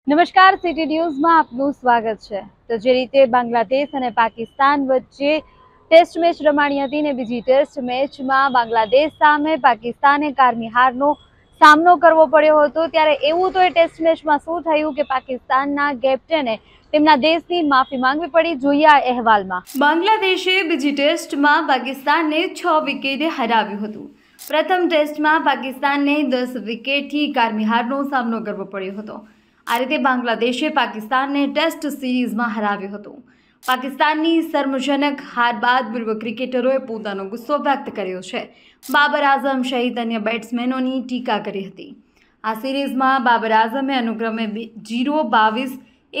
નમસ્કાર, સિટી ન્યૂઝમાં આપનું સ્વાગત છે। તો જે રીતે બાંગ્લાદેશ અને પાકિસ્તાન વચ્ચે ટેસ્ટ મેચ રમાણી હતી ને બીજી ટેસ્ટ મેચમાં બાંગ્લાદેશ સામે પાકિસ્તાને કારમી હારનો સામનો કરવો પડ્યો હતો, ત્યારે એવું તો એ ટેસ્ટ મેચમાં શું થયું કે પાકિસ્તાનના કેપ્ટને તેમના દેશની માફી માંગવી પડી। જોઈએ આ અહેવાલમાં। બાંગ્લાદેશે બીજી ટેસ્ટમાં પાકિસ્તાનને 6 વિકેટે હરાવ્યું હતું। પ્રથમ ટેસ્ટમાં પાકિસ્તાનને 10 વિકેટથી કારમી હારનો સામનો કરવો પડ્યો હતો। આ રીતે બાંગ્લાદેશે પાકિસ્તાનને ટેસ્ટ સિરીઝમાં હરાવ્યો હતો। પાકિસ્તાનની શર્મજનક હાર બાદ પૂર્વ ક્રિકેટરોએ પોતાનો ગુસ્સો વ્યક્ત કર્યો છે। બાબર આઝમ સહિત અન્ય બેટ્સમેનોની ટીકા કરી હતી। આ સિરીઝમાં બાબર આઝમે અનુક્રમે 0, 22,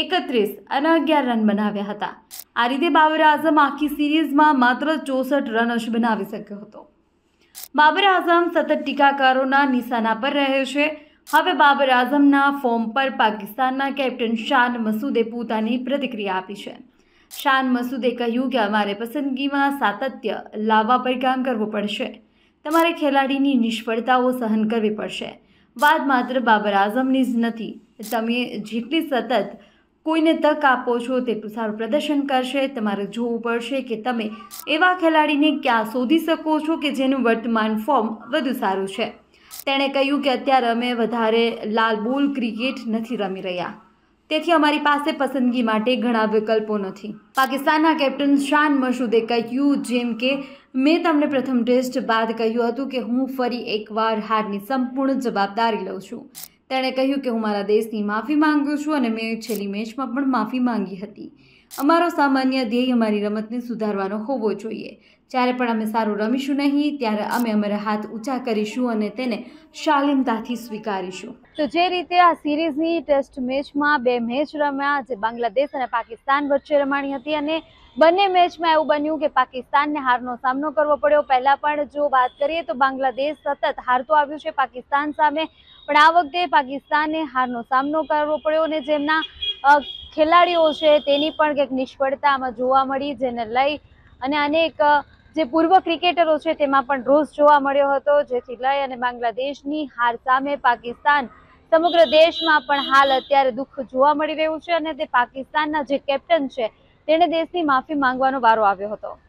31 અને 11 રન બનાવ્યા હતા। આ રીતે બાબર આઝમ આખી સિરીઝમાં માત્ર 64 રન જ બનાવી શક્યો હતો। બાબર આઝમ સતત ટીકાકારોના નિશાના પર રહે છે। હવે બાબર આઝમના ફોર્મ પર પાકિસ્તાનના કેપ્ટન શાન મસૂદે પોતાની પ્રતિક્રિયા આપી છે। શાન મસૂદે કહ્યું કે અમારે પસંદગીમાં સાતત્ય લાવવા પર કામ કરવું પડશે। તમારે ખેલાડીની નિષ્ફળતાઓ સહન કરવી પડશે। વાત માત્ર બાબર આઝમની જ નથી, તમે જેટલી સતત કોઈને તક આપો છો તેટલું સારું પ્રદર્શન કરશે। તમારે જોવું પડશે કે તમે એવા ખેલાડીને ક્યાં શોધી શકો છો કે જેનું વર્તમાન ફોર્મ વધુ સારું છે। તેણે કહ્યું કે અત્યારે અમે વધારે લાલ બોલ ક્રિકેટ નથી રમી રહ્યા, તેથી અમારી પાસે પસંદગી માટે ઘણા વિકલ્પો નથી। પાકિસ્તાનના કેપ્ટન શાન મસૂદે કહ્યું, જેમ કે મેં તમને પ્રથમ ટેસ્ટ બાદ કહ્યું હતું કે હું ફરી એકવાર હારની સંપૂર્ણ જવાબદારી લઉં છું। તેણે કહ્યું કે હું મારા દેશની માફી માંગુ છું અને મેં છેલ્લી મેચમાં પણ માફી માંગી હતી। અમારો સામાન્ય ધ્યેય અમારી રમતને સુધારવાનો હોવો જોઈએ। જ્યારે પણ અમે સારું રમીશું નહીં ત્યારે અમે અમારા હાથ ઊંચા કરીશું અને તેને શાલીનતાથી સ્વીકારીશું। તો જે રીતે આ સિરીઝની ટેસ્ટ મેચમાં 2 મેચ રમ્યા, જે બાંગ્લાદેશ અને પાકિસ્તાન વચ્ચે રમાણી હતી અને બંને મેચમાં એવું બન્યું કે પાકિસ્તાનને હારનો સામનો કરવો પડ્યો। પહેલા પણ જો વાત કરીએ તો બાંગ્લાદેશ સતત હારતો આવ્યું છે પાકિસ્તાન સામે, પણ આ વખતે પાકિસ્તાનને હારનો સામનો કરવો પડ્યો અને જેમના ખેલાડીઓ છે તેની પણ કંઈક નિષ્ફળતા આમાં જોવા મળી, જેને લઈ અને અનેક જે પૂર્વ ક્રિકેટરો છે તેમાં પણ રોષ જોવા મળ્યો હતો, જેથી લઈ અને બાંગ્લાદેશની હાર સામે પાકિસ્તાન સમગ્ર દેશમાં પણ હાલ અત્યારે દુઃખ જોવા મળી રહ્યું છે અને તે પાકિસ્તાનના જે કેપ્ટન છે તેણે દેશની માફી માંગવાનો વારો આવ્યો હતો।